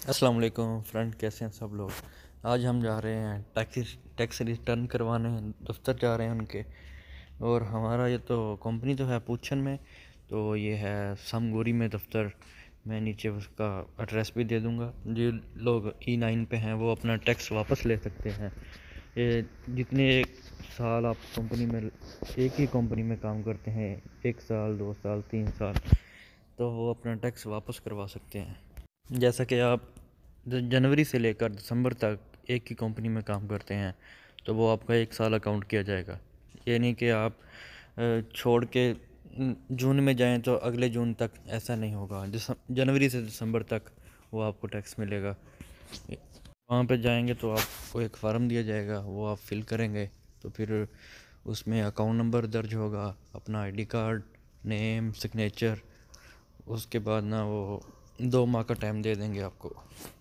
अस्सलाम वालेकुम फ्रेंड, कैसे हैं सब लोग। आज हम जा रहे हैं टैक्स रिटर्न करवाने, दफ्तर जा रहे हैं उनके। और हमारा ये तो कंपनी तो है पूछन में, तो ये है समगोरी में दफ्तर। मैं नीचे उसका एड्रेस भी दे दूंगा। जो लोग E9 पे हैं वो अपना टैक्स वापस ले सकते हैं। ये जितने एक साल आप कंपनी में एक ही कंपनी में काम करते हैं, 1 साल 2 साल 3 साल, तो वो अपना टैक्स वापस करवा सकते हैं। जैसा कि आप जनवरी से लेकर दिसंबर तक एक ही कंपनी में काम करते हैं, तो वो आपका 1 साल अकाउंट किया जाएगा। ये नहीं कि आप छोड़ के जून में जाएं तो अगले जून तक ऐसा नहीं होगा। जनवरी से दिसंबर तक वो आपको टैक्स मिलेगा। वहाँ पे जाएंगे तो आपको एक फ़ार्म दिया जाएगा, वो आप फिल करेंगे तो फिर उसमें अकाउंट नंबर दर्ज होगा, अपना आईडी कार्ड, नेम, सिग्नेचर। उसके बाद ना वो 2 माह का टाइम दे देंगे आपको।